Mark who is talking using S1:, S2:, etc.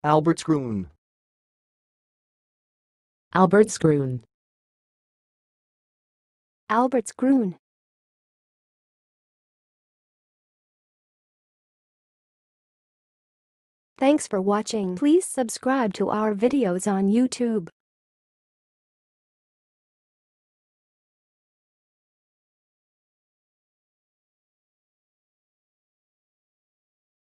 S1: albertskroon,
S2: albertskroon,
S3: albertskroon. Thanks for watching. Please subscribe to our videos on YouTube.